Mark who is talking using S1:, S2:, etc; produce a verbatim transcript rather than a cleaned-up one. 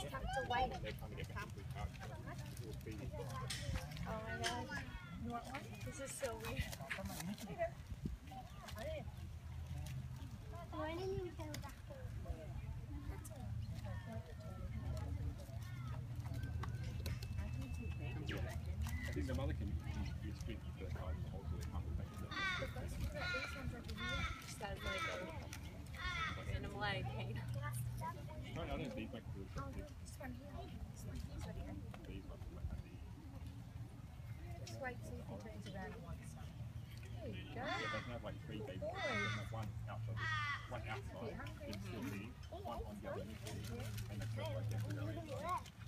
S1: just have to wait.
S2: They're trying to get back into the car.
S1: Oh my gosh. You want one? This is so weird.
S2: I think the mother can use split the size of the hole so they can't move back into it.
S1: Sounds like a animal out of cane.
S2: No, I don't these make really good.
S1: This one here. This one here's right here.
S2: These ones might have the.
S1: Just wait till he turns around once. There you go.
S2: Yeah, they can have like three babies. They can have one outside, one outside, it's still big, one on the other, and the first like that.